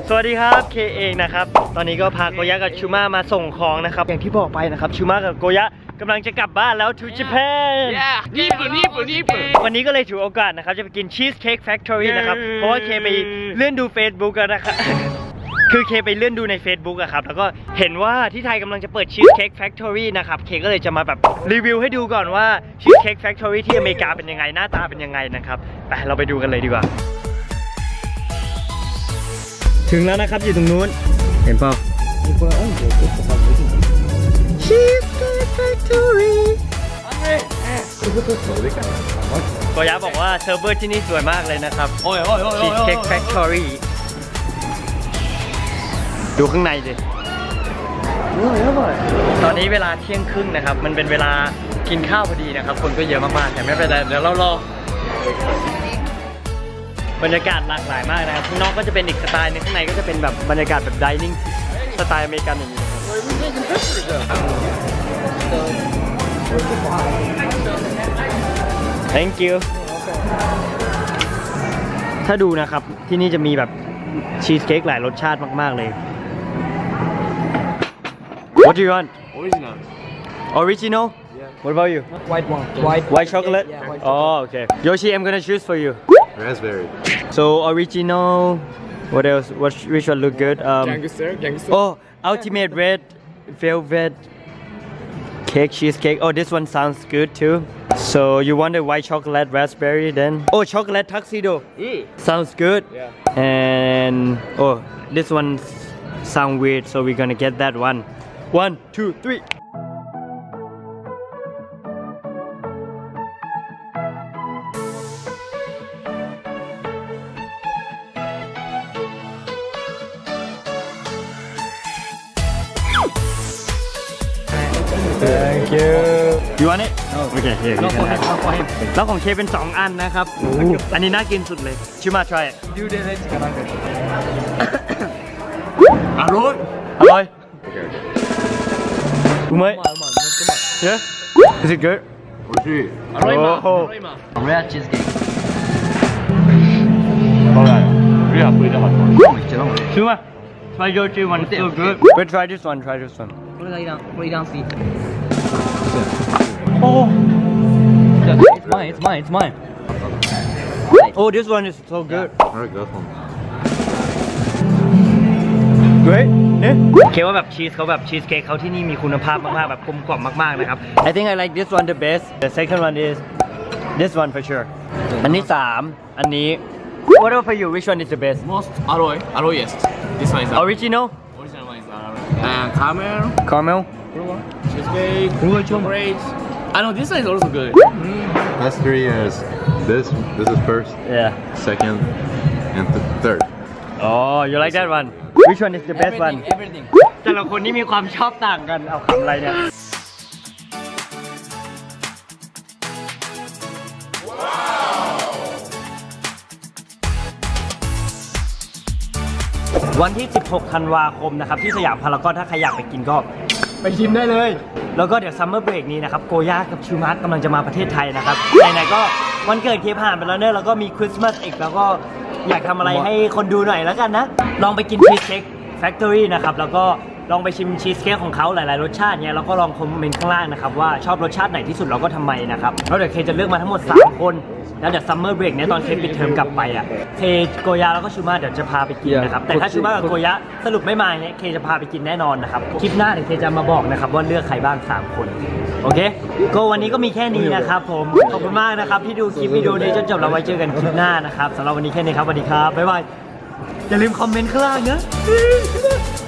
สวัสดีครับเคเองนะครับตอนนี้ก็พาโกยะกับชูมามาส่งของนะครับอย่างที่บอกไปนะครับชูมากับโกยะกำลังจะกลับบ้านแล้วทูญี่ปุ่นญี่ปุ่นวันนี้ก็เลยถือโอกาสนะครับจะไปกินชีสเค้กแฟคทอรี่นะครับเพราะว่าเคไปเลื่อนดู Facebook กันนะครับคือเคไปเลื่อนดูใน Facebook อะครับแล้วก็เห็นว่าที่ไทยกำลังจะเปิดชีสเค้กแฟคทอรี่นะครับเคก็เลยจะมาแบบรีวิวให้ดูก่อนว่าชีสเค้กแฟคทอรี่ที่อเมริกาเป็นยังไงหน้าตาเป็นยังไงนะครับไปเราไปดูกันเลยดีกว่าถึงแล้วนะครับอยู่ตรงนู้นเห็นเปล่า Cheesecake Factory โกยะบอกว่าเซิร์ฟเวอร์ที่นี่สวยมากเลยนะครับ Cheesecake Factory ดูข้างในดิตอนนี้เวลาเที่ยงครึ่งนะครับมันเป็นเวลากินข้าวพอดีนะครับคนก็เยอะมากๆแต่ไม่เป็นไรเดี๋ยวเรารอบรรยากาศหลากหลายมากนะครับข้างนอกก็จะเป็นอีกสไตล์นึงข้างในก็จะเป็นแบบบรรยากาศแบบดิเนิ่งสไตล์อเมริกันอย่างนี้Thank you ถ้าดูนะครับที่นี่จะมีแบบชีสเค้กหลายรสชาติมากๆเลย What do you want? Original? What about you? White one. White chocolate? Oh, okay. Yoshi, I'm gonna choose for you. Raspberry. So original. What else? Which one look good? Gangster. Oh, ultimate red velvet cake cheesecake. Oh, this one sounds good too. So you want the white chocolate raspberry then? Oh, chocolate tuxedo. Sounds good. Yeah. And oh, this one sound weird. So we're gonna get that one. 1, 2, 3. Thank you. You want it? No. Okay, here. No, for him. แล้วของเคเป็น2อันนะครับอันนี้น่ากินสุดเลยชิมา try it. Do the next one. อร่อยรู้ไหม Yeah? Is it good? อร่อยมาก Red cheesecake. ชิมา try your one so good. Wait, try this one. これいらんすぎ。 Oh. It's mine. Oh, this one is so good. Alright, go for it. Great เนี่ยเคว่าแบบชีสเขาแบบชีสเค้กเขาที่นี่มีคุณภาพมากๆแบบกลมกล่อมมากๆนะครับ I think I like this one the best. The second one is this one for sure. อันนี้3อันนี้ What about for you? Which one is the best? Most alloyest. This one is Original? original one is caramel. Caramel? Cheesecake. Chocolate. I know this one is also good. Last 3 years. This is first, Yeah. second, and third. Oh, you like that one? Which one is the best one? Everything. แต่ละคนนี่มีความชอบต่างกันเอาคำอะไรเนี่ยวันที่ 16 ธันวาคมนะครับที่สยามพารากอนถ้าใครอยากไปกินก็ไปชิมได้เลยแล้วก็เดี๋ยวซัมเมอร์เบรกนี้นะครับโกย่ากับชูมาร์กำลังจะมาประเทศไทยนะครับไหนๆก็วันเกิดเคผ่านไปแล้วเนี่ยแล้วก็มีคริสต์มาสอีกแล้วก็อยากทำอะไรให้คนดูหน่อยแล้วกันนะลองไปกินชีสเค้กแฟคทอรี่นะครับแล้วก็ลองไปชิมชีสเค้กของเขาหลายๆรสชาติเนี่ยแล้วก็ลองคอมเมนต์ข้างล่างนะครับว่าชอบรสชาติไหนที่สุดเราก็ทำไมนะครับแล้วเดี๋ยวเคจะเลือกมาทั้งหมด3คนแล้วเดี๋ยวซัมเมอร์เบรกเนี่ยตอนเคปิดเทอมกลับไปอ่ะเคโกย่าแล้วก็ชูมาเดี๋ยวจะพาไปกินนะครับแต่ถ้าชูมากับโกย่าสรุปไม่มาเนี่ยเคจะพาไปกินแน่นอนนะครับคลิปหน้าเดี๋ยวเคจะมาบอกนะครับว่าเลือกใครบ้าง3คนโอเคก็วันนี้ก็มีแค่นี้นะครับผมขอบคุณมากนะครับที่ดูคลิปวิดีโอนี้จนจบแล้วไว้เจอกันคลิปหน้านะครับสำหรับวันนี้แค่นี้ครับสวัสดีครับบ๊ายบายอย่าลืมคอมเมนต์ข้างล่างนะ